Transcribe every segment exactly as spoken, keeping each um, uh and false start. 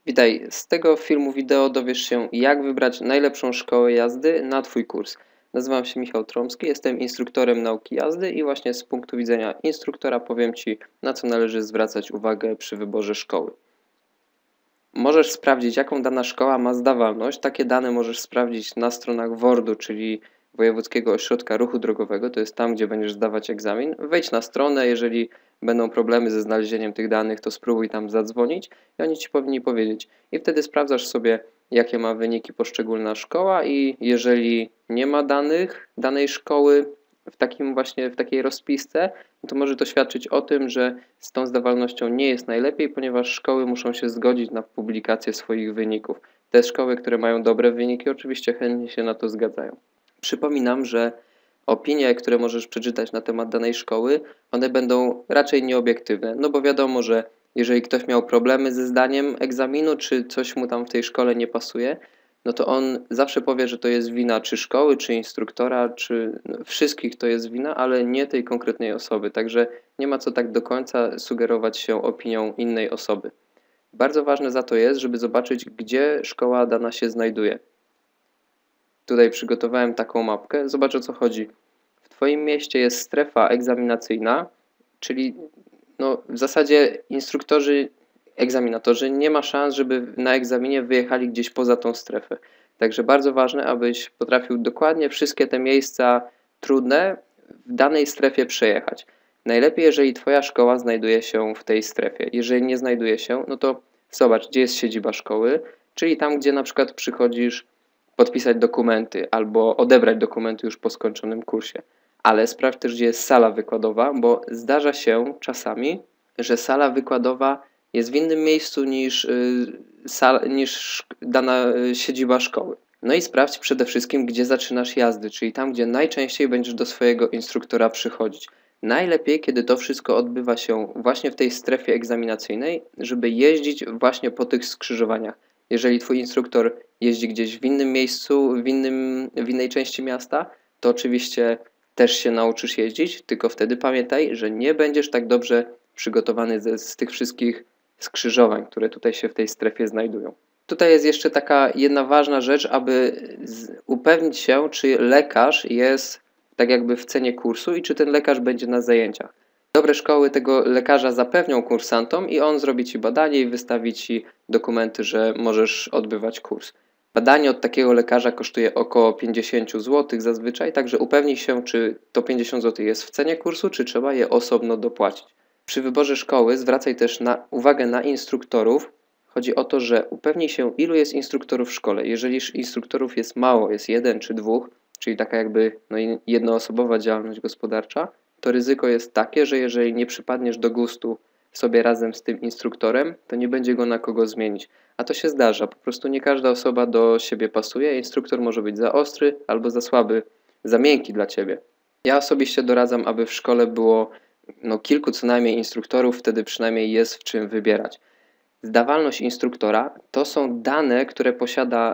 Witaj, z tego filmu wideo dowiesz się, jak wybrać najlepszą szkołę jazdy na Twój kurs. Nazywam się Michał Tromski, jestem instruktorem nauki jazdy i właśnie z punktu widzenia instruktora powiem Ci, na co należy zwracać uwagę przy wyborze szkoły. Możesz sprawdzić, jaką dana szkoła ma zdawalność. Takie dane możesz sprawdzić na stronach wordu, czyli Wojewódzkiego Ośrodka Ruchu Drogowego. To jest tam, gdzie będziesz zdawać egzamin. Wejdź na stronę, jeżeli będą problemy ze znalezieniem tych danych, to spróbuj tam zadzwonić i oni Ci powinni powiedzieć. I wtedy sprawdzasz sobie, jakie ma wyniki poszczególna szkoła i jeżeli nie ma danych danej szkoły w takim właśnie, w takiej rozpisce, to może to świadczyć o tym, że z tą zdawalnością nie jest najlepiej, ponieważ szkoły muszą się zgodzić na publikację swoich wyników. Te szkoły, które mają dobre wyniki, oczywiście chętnie się na to zgadzają. Przypominam, że opinie, które możesz przeczytać na temat danej szkoły, one będą raczej nieobiektywne, no bo wiadomo, że jeżeli ktoś miał problemy ze zdaniem egzaminu, czy coś mu tam w tej szkole nie pasuje, no to on zawsze powie, że to jest wina czy szkoły, czy instruktora, czy no, wszystkich to jest wina, ale nie tej konkretnej osoby. Także nie ma co tak do końca sugerować się opinią innej osoby. Bardzo ważne za to jest, żeby zobaczyć, gdzie szkoła dana się znajduje. Tutaj przygotowałem taką mapkę. Zobacz, o co chodzi. W Twoim mieście jest strefa egzaminacyjna, czyli no, w zasadzie instruktorzy, egzaminatorzy nie ma szans, żeby na egzaminie wyjechali gdzieś poza tą strefę. Także bardzo ważne, abyś potrafił dokładnie wszystkie te miejsca trudne w danej strefie przejechać. Najlepiej, jeżeli Twoja szkoła znajduje się w tej strefie. Jeżeli nie znajduje się, no to zobacz, gdzie jest siedziba szkoły, czyli tam, gdzie na przykład przychodzisz podpisać dokumenty albo odebrać dokumenty już po skończonym kursie. Ale sprawdź też, gdzie jest sala wykładowa, bo zdarza się czasami, że sala wykładowa jest w innym miejscu niż, yy, sal, niż dana yy, siedziba szkoły. No i sprawdź przede wszystkim, gdzie zaczynasz jazdy, czyli tam, gdzie najczęściej będziesz do swojego instruktora przychodzić. Najlepiej, kiedy to wszystko odbywa się właśnie w tej strefie egzaminacyjnej, żeby jeździć właśnie po tych skrzyżowaniach. Jeżeli Twój instruktor jeździ gdzieś w innym miejscu, w, innym, w innej części miasta, to oczywiście też się nauczysz jeździć, tylko wtedy pamiętaj, że nie będziesz tak dobrze przygotowany ze, z tych wszystkich skrzyżowań, które tutaj się w tej strefie znajdują. Tutaj jest jeszcze taka jedna ważna rzecz, aby z, upewnić się, czy lekarz jest tak jakby w cenie kursu i czy ten lekarz będzie na zajęciach. Dobre szkoły tego lekarza zapewnią kursantom i on zrobi Ci badanie i wystawi Ci dokumenty, że możesz odbywać kurs. Badanie od takiego lekarza kosztuje około pięćdziesiąt złotych zazwyczaj, także upewnij się, czy to pięćdziesiąt złotych jest w cenie kursu, czy trzeba je osobno dopłacić. Przy wyborze szkoły zwracaj też na, uwagę na instruktorów. Chodzi o to, że upewnij się, ilu jest instruktorów w szkole. Jeżeli instruktorów jest mało, jest jeden czy dwóch, czyli taka jakby no, jednoosobowa działalność gospodarcza, to ryzyko jest takie, że jeżeli nie przypadniesz do gustu sobie razem z tym instruktorem, to nie będzie go na kogo zmienić. A to się zdarza, po prostu nie każda osoba do siebie pasuje, instruktor może być za ostry albo za słaby, za miękki dla Ciebie. Ja osobiście doradzam, aby w szkole było no, kilku co najmniej instruktorów, wtedy przynajmniej jest w czym wybierać. Zdawalność instruktora to są dane, które posiada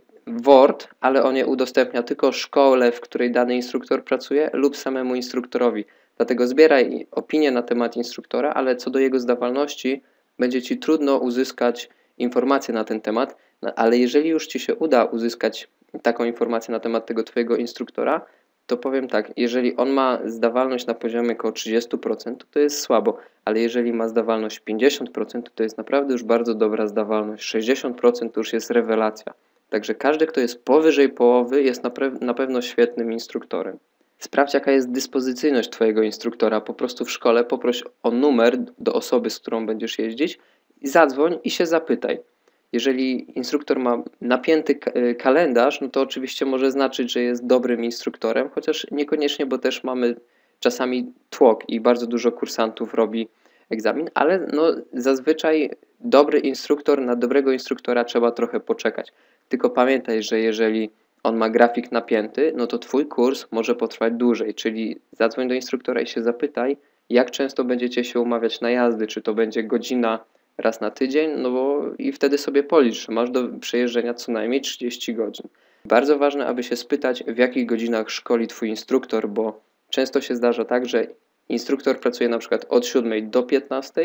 WORD, ale on je udostępnia tylko szkole, w której dany instruktor pracuje lub samemu instruktorowi. Dlatego zbieraj opinię na temat instruktora, ale co do jego zdawalności będzie Ci trudno uzyskać informacje na ten temat, no, ale jeżeli już Ci się uda uzyskać taką informację na temat tego Twojego instruktora, to powiem tak, jeżeli on ma zdawalność na poziomie około trzydzieści procent, to jest słabo, ale jeżeli ma zdawalność pięćdziesiąt procent, to jest naprawdę już bardzo dobra zdawalność, sześćdziesiąt procent to już jest rewelacja. Także każdy, kto jest powyżej połowy, jest na, na pewno świetnym instruktorem. Sprawdź, jaka jest dyspozycyjność Twojego instruktora. Po prostu w szkole poproś o numer do osoby, z którą będziesz jeździć, i zadzwoń i się zapytaj. Jeżeli instruktor ma napięty kalendarz, no to oczywiście może znaczyć, że jest dobrym instruktorem, chociaż niekoniecznie, bo też mamy czasami tłok i bardzo dużo kursantów robi egzamin, ale no zazwyczaj dobry instruktor, na dobrego instruktora trzeba trochę poczekać. Tylko pamiętaj, że jeżeli on ma grafik napięty, no to Twój kurs może potrwać dłużej, czyli zadzwoń do instruktora i się zapytaj, jak często będziecie się umawiać na jazdy, czy to będzie godzina raz na tydzień, no bo i wtedy sobie policz, że masz do przejeżdżenia co najmniej trzydzieści godzin. Bardzo ważne, aby się spytać, w jakich godzinach szkoli Twój instruktor, bo często się zdarza tak, że instruktor pracuje na przykład od siódmej do piętnastej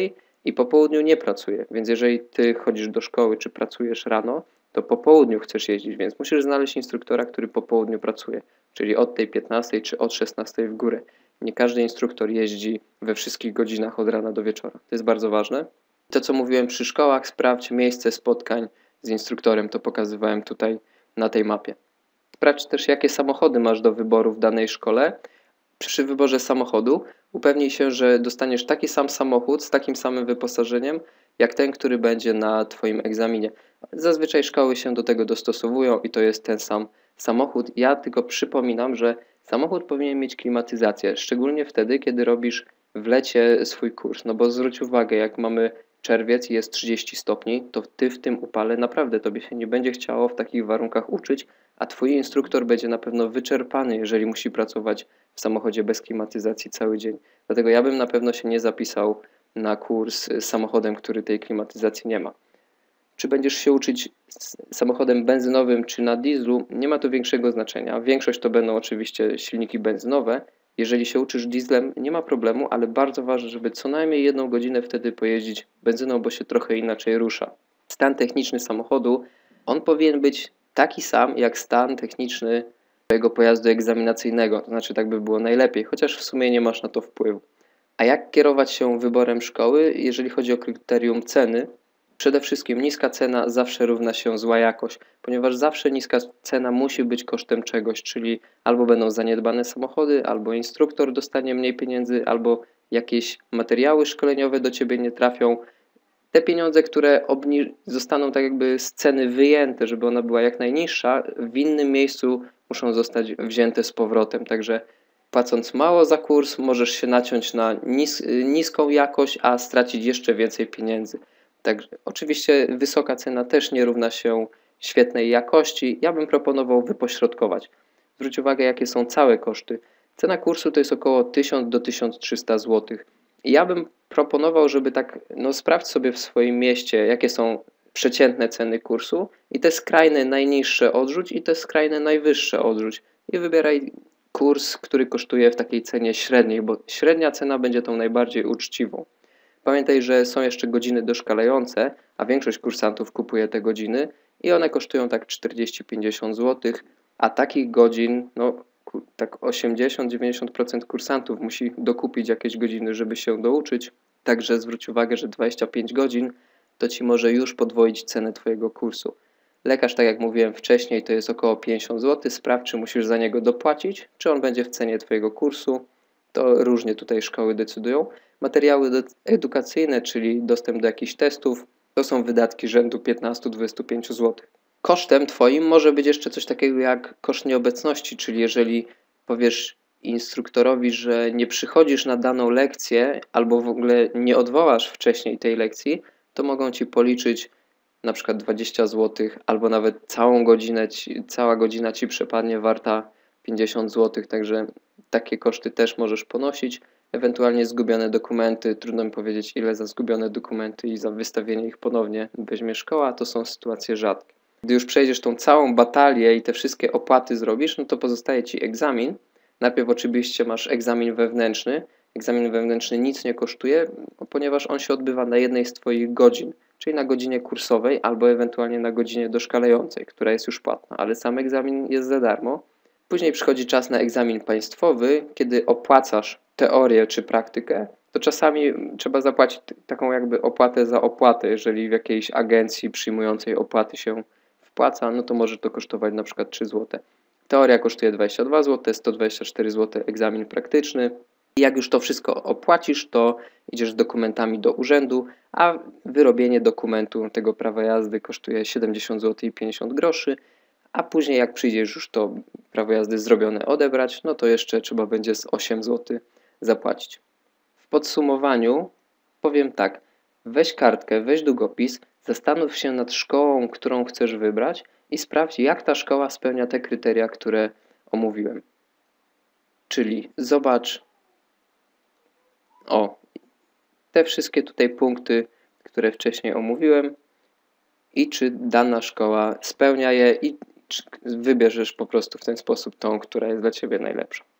i po południu nie pracuje. Więc jeżeli ty chodzisz do szkoły czy pracujesz rano, to po południu chcesz jeździć, więc musisz znaleźć instruktora, który po południu pracuje, czyli od tej piętnastej czy od szesnastej w górę. Nie każdy instruktor jeździ we wszystkich godzinach od rana do wieczora. To jest bardzo ważne. To, co mówiłem przy szkołach, sprawdź miejsce spotkań z instruktorem, to pokazywałem tutaj na tej mapie. Sprawdź też, jakie samochody masz do wyboru w danej szkole. Przy wyborze samochodu upewnij się, że dostaniesz taki sam samochód z takim samym wyposażeniem, jak ten, który będzie na Twoim egzaminie. Zazwyczaj szkoły się do tego dostosowują i to jest ten sam samochód. Ja tylko przypominam, że samochód powinien mieć klimatyzację, szczególnie wtedy, kiedy robisz w lecie swój kurs. No bo zwróć uwagę, jak mamy czerwiec i jest trzydzieści stopni, to Ty w tym upale naprawdę Tobie się nie będzie chciało w takich warunkach uczyć, a Twój instruktor będzie na pewno wyczerpany, jeżeli musi pracować w samochodzie bez klimatyzacji cały dzień. Dlatego ja bym na pewno się nie zapisał na kurs z samochodem, który tej klimatyzacji nie ma. Czy będziesz się uczyć samochodem benzynowym czy na dieslu, nie ma to większego znaczenia. Większość to będą oczywiście silniki benzynowe. Jeżeli się uczysz dieslem, nie ma problemu, ale bardzo ważne, żeby co najmniej jedną godzinę wtedy pojeździć benzyną, bo się trochę inaczej rusza. Stan techniczny samochodu, on powinien być taki sam jak stan techniczny twojego pojazdu egzaminacyjnego, to znaczy tak by było najlepiej, chociaż w sumie nie masz na to wpływu. A jak kierować się wyborem szkoły, jeżeli chodzi o kryterium ceny? Przede wszystkim niska cena zawsze równa się zła jakość, ponieważ zawsze niska cena musi być kosztem czegoś, czyli albo będą zaniedbane samochody, albo instruktor dostanie mniej pieniędzy, albo jakieś materiały szkoleniowe do Ciebie nie trafią. Te pieniądze, które zostaną tak jakby z ceny wyjęte, żeby ona była jak najniższa, w innym miejscu muszą zostać wzięte z powrotem. Także płacąc mało za kurs, możesz się naciąć na nis niską jakość, a stracić jeszcze więcej pieniędzy. Także oczywiście wysoka cena też nie równa się świetnej jakości. Ja bym proponował wypośrodkować. Zwróć uwagę, jakie są całe koszty. Cena kursu to jest około tysiąc do tysiąca trzysta złotych. Ja bym proponował, żeby tak, no sprawdź sobie w swoim mieście, jakie są przeciętne ceny kursu i te skrajne najniższe odrzuć i te skrajne najwyższe odrzuć i wybieraj kurs, który kosztuje w takiej cenie średniej, bo średnia cena będzie tą najbardziej uczciwą. Pamiętaj, że są jeszcze godziny doszkalające, a większość kursantów kupuje te godziny i one kosztują tak czterdzieści do pięćdziesięciu złotych, a takich godzin, no tak osiemdziesiąt do dziewięćdziesięciu procent kursantów musi dokupić jakieś godziny, żeby się douczyć. Także zwróć uwagę, że dwadzieścia pięć godzin to Ci może już podwoić cenę Twojego kursu. Lekarz, tak jak mówiłem wcześniej, to jest około pięćdziesiąt złotych. Sprawdź, czy musisz za niego dopłacić, czy on będzie w cenie Twojego kursu. To różnie tutaj szkoły decydują. Materiały edukacyjne, czyli dostęp do jakichś testów, to są wydatki rzędu piętnaście do dwudziestu pięciu złotych. Kosztem Twoim może być jeszcze coś takiego jak koszt nieobecności, czyli jeżeli powiesz instruktorowi, że nie przychodzisz na daną lekcję albo w ogóle nie odwołasz wcześniej tej lekcji, to mogą Ci policzyć na przykład dwadzieścia złotych albo nawet całą godzinę, ci, cała godzina Ci przepadnie warta pięćdziesiąt złotych, także takie koszty też możesz ponosić. Ewentualnie zgubione dokumenty, trudno mi powiedzieć ile za zgubione dokumenty i za wystawienie ich ponownie weźmie szkoła, to są sytuacje rzadkie. Gdy już przejdziesz tą całą batalię i te wszystkie opłaty zrobisz, no to pozostaje Ci egzamin. Najpierw oczywiście masz egzamin wewnętrzny. Egzamin wewnętrzny nic nie kosztuje, ponieważ on się odbywa na jednej z Twoich godzin, czyli na godzinie kursowej albo ewentualnie na godzinie doszkalającej, która jest już płatna, ale sam egzamin jest za darmo. Później przychodzi czas na egzamin państwowy, kiedy opłacasz teorię czy praktykę, to czasami trzeba zapłacić taką jakby opłatę za opłatę. Jeżeli w jakiejś agencji przyjmującej opłaty się wpłaca, no to może to kosztować na przykład trzy złote. Teoria kosztuje dwadzieścia dwa złote, sto dwadzieścia cztery złote egzamin praktyczny. I jak już to wszystko opłacisz, to idziesz z dokumentami do urzędu, a wyrobienie dokumentu tego prawa jazdy kosztuje siedemdziesiąt złotych i pięćdziesiąt groszy, a później jak przyjdziesz już to prawo jazdy zrobione odebrać, no to jeszcze trzeba będzie z osiem złotych zapłacić. W podsumowaniu powiem tak, weź kartkę, weź długopis, zastanów się nad szkołą, którą chcesz wybrać i sprawdź, jak ta szkoła spełnia te kryteria, które omówiłem. Czyli zobacz, o, te wszystkie tutaj punkty, które wcześniej omówiłem i czy dana szkoła spełnia je i wybierzesz po prostu w ten sposób tą, która jest dla Ciebie najlepsza.